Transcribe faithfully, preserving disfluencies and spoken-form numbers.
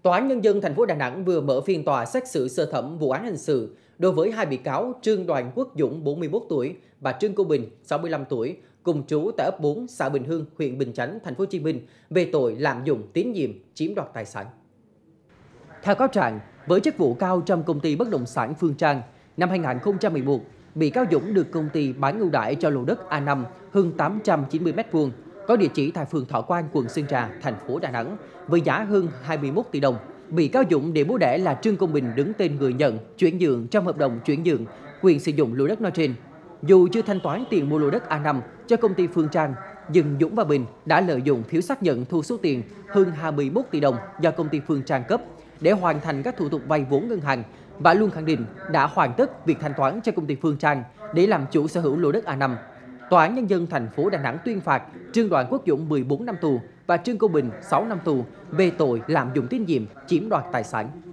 Tòa án Nhân dân thành phố Đà Nẵng vừa mở phiên tòa xét xử sơ thẩm vụ án hình sự đối với hai bị cáo Trương Đoàn Quốc Dũng bốn mươi mốt tuổi và Trương Cô Bình sáu mươi lăm tuổi, cùng trú tại ấp bốn, xã Bình Hưng, huyện Bình Chánh, thành phố Hồ Chí Minh về tội lạm dụng tín nhiệm, chiếm đoạt tài sản. Theo cáo trạng, với chức vụ cao trong công ty bất động sản Phương Trang, năm hai nghìn không trăm mười một, bị cáo Dũng được công ty bán ưu đãi cho lô đất A năm hơn tám trăm chín mươi mét vuông, có địa chỉ tại phường Thọ Quang, quận Sơn Trà, thành phố Đà Nẵng, với giá hơn hai mươi mốt tỷ đồng. Bị cáo Dũng để bố đẻ là Trương Công Bình đứng tên người nhận, chuyển nhượng trong hợp đồng chuyển nhượng quyền sử dụng lô đất nói trên. Dù chưa thanh toán tiền mua lô đất A năm cho công ty Phương Trang, nhưng Dũng và Bình đã lợi dụng phiếu xác nhận thu số tiền hơn hai mươi mốt tỷ đồng do công ty Phương Trang cấp để hoàn thành các thủ tục vay vốn ngân hàng và luôn khẳng định đã hoàn tất việc thanh toán cho công ty Phương Trang để làm chủ sở hữu lô đất A năm. Tòa án Nhân dân thành phố Đà Nẵng tuyên phạt Trương Đoàn Quốc Dũng mười bốn năm tù và Trương Cô Bình sáu năm tù về tội lạm dụng tín nhiệm, chiếm đoạt tài sản.